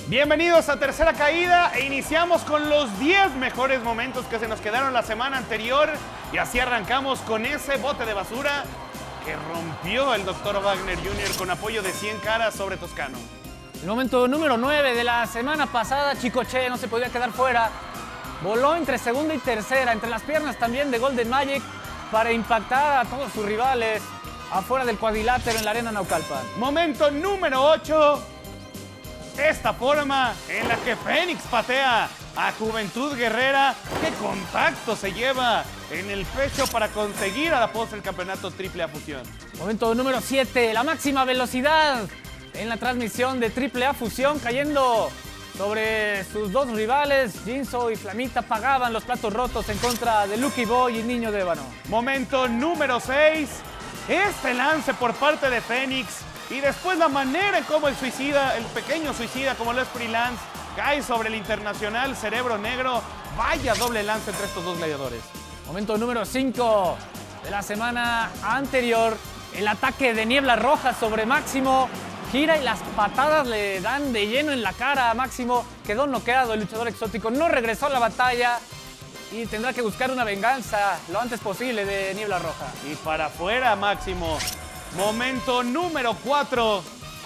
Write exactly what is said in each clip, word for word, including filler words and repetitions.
Bienvenidos a Tercera Caída e iniciamos con los diez mejores momentos que se nos quedaron la semana anterior y así arrancamos con ese bote de basura que rompió el doctor Wagner junior con apoyo de cien caras sobre Toscano. El momento número nueve de la semana pasada, Chicoche no se podía quedar fuera. Voló entre segunda y tercera, entre las piernas también de Golden Magic para impactar a todos sus rivales afuera del cuadrilátero en la arena Naucalpan. Momento número ocho. Esta forma en la que Fénix patea a Juventud Guerrera. ¡Qué contacto se lleva en el pecho para conseguir a la postre el campeonato Triple A Fusión! Momento número siete, la máxima velocidad en la transmisión de Triple A Fusión, cayendo sobre sus dos rivales. Jinzo y Flamita pagaban los platos rotos en contra de Lucky Boy y Niño de Ébano. Momento número seis, este lance por parte de Fénix. Y después la manera en cómo el suicida, el pequeño suicida como lo es Freelance, cae sobre el internacional Cerebro Negro. Vaya doble lance entre estos dos gladiadores. Momento número cinco de la semana anterior. El ataque de Niebla Roja sobre Máximo. Gira y las patadas le dan de lleno en la cara a Máximo. Quedó noqueado el luchador exótico. No regresó a la batalla y tendrá que buscar una venganza lo antes posible de Niebla Roja. Y para afuera Máximo. Momento número cuatro.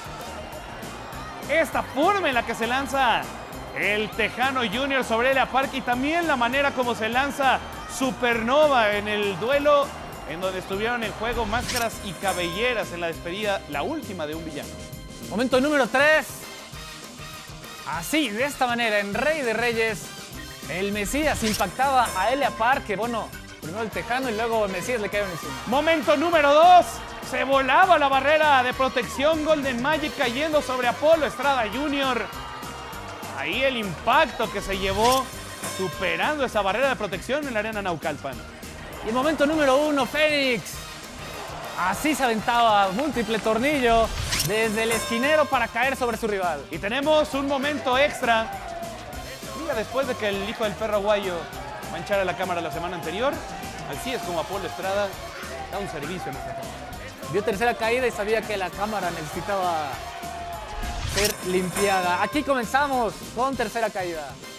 Esta forma en la que se lanza el Tejano junior sobre Elia Park y también la manera como se lanza Supernova en el duelo en donde estuvieron en juego máscaras y cabelleras en la despedida, la última de un villano. Momento número tres. Así, de esta manera, en Rey de Reyes, el Mesías impactaba a Elia Park, que bueno, primero el Tejano y luego el Mesías le cayeron encima. Momento número dos. Se volaba la barrera de protección Golden Magic cayendo sobre Apolo Estrada junior Ahí el impacto que se llevó superando esa barrera de protección en la arena Naucalpan. Y el momento número uno, Fénix. Así se aventaba múltiple tornillo desde el esquinero para caer sobre su rival. Y tenemos un momento extra. Mira, después de que el hijo del perro aguayo manchara la cámara la semana anterior, así es como Apolo Estrada da un servicio en esta cámara. Vio Tercera Caída y sabía que la cámara necesitaba ser limpiada. Aquí comenzamos con Tercera Caída.